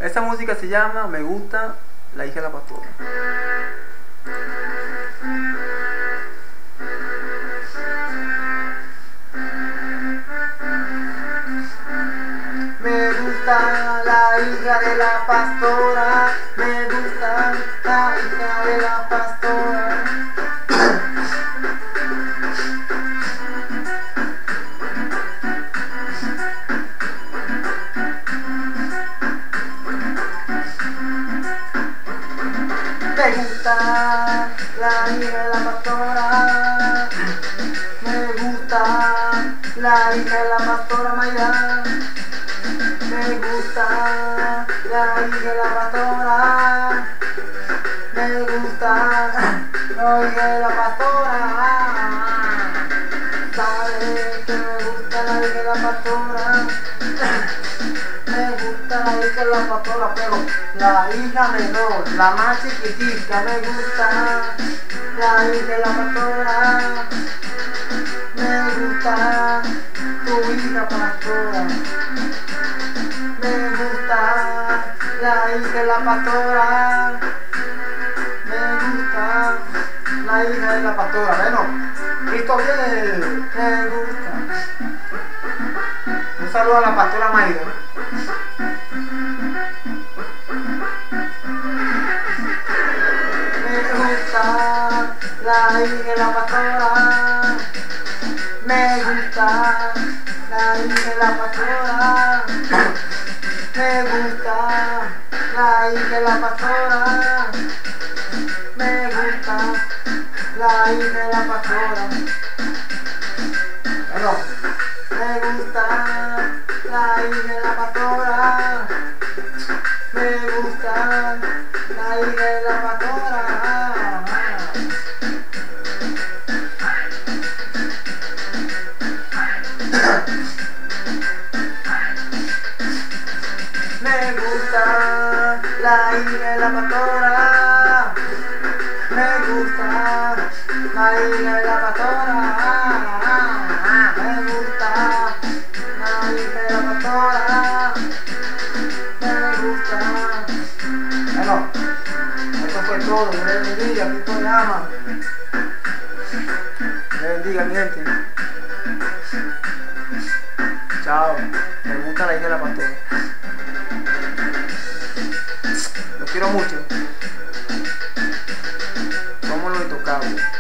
Esta música se llama Me gusta la hija de la pastora. Me gusta la hija de la pastora, me gusta la hija de la pastora. Me gusta la hija de la pastora, me gusta la hija de la pastora Mayra. Me gusta la hija de la pastora, me gusta la hija de la pastora. Sabe que me gusta la hija de la pastora, me gusta la hija de la pastora, pero la hija menor, la más chiquitita, me gusta la hija de la pastora, me gusta tu hija pastora. Me gusta la hija de la pastora, me gusta la hija de la pastora. Bueno, Cristo viene, me gusta. Un saludo a la pastora Mayra. Me gusta la hija de la pastora, me gusta la hija de la pastora. Me gusta la hija de la pastora, me gusta la hija de la pastora. Bueno, me gusta la hija de la pastora, me gusta la hija de la pastora. Me gusta la hija de la pastora, me gusta la hija de la pastora, me gusta la hija de la pastora, me gusta. Bueno, esto fue todo. Dios les bendiga, Cristo les ama. Dios les bendiga, mi gente. Chao. Me gusta la hija de la pastora. Los quiero mucho. Somos los intocables.